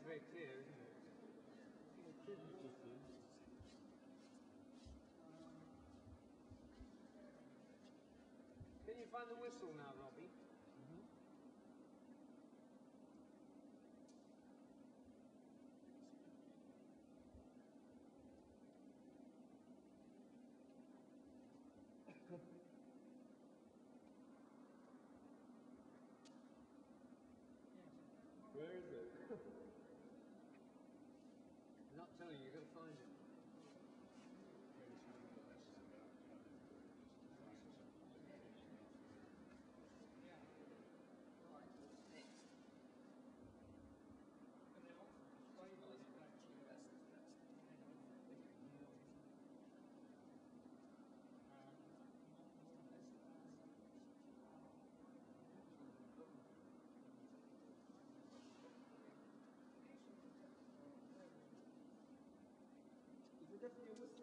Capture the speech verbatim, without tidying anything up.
very clear, isn't it? Can you find the whistle now, Robbie? Mm-hmm. Where is it? I'm not telling you, you're going to find it. Is it definitely a whistle?